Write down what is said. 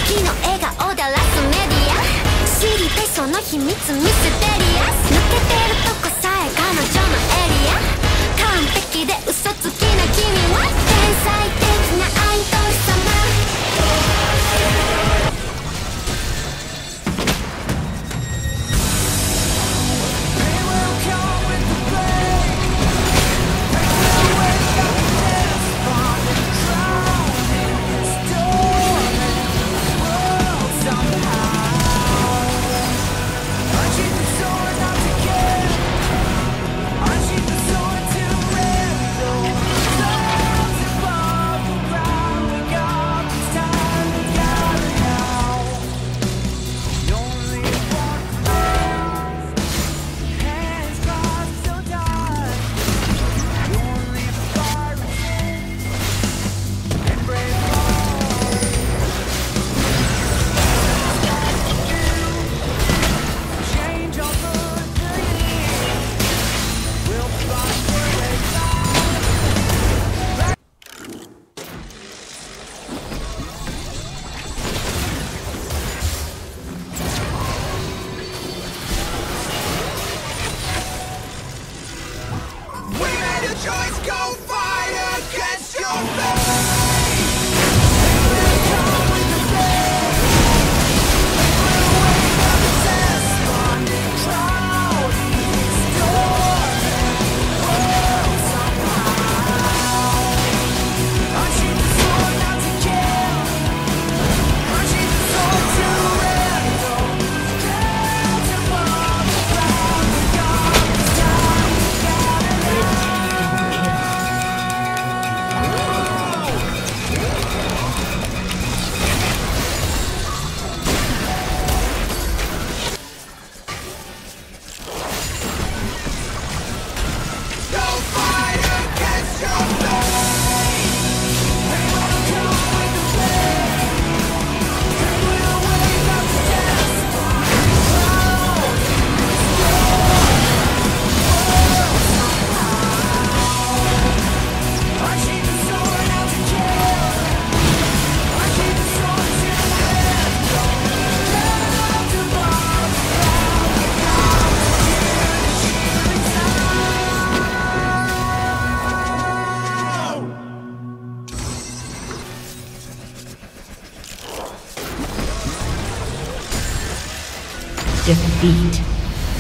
時の笑顔だらすメディア知りたいその秘密ミステリアス抜けてるとこさえ彼女のエリア完璧で嘘つきな君は天才的なアイドル様 Defeat.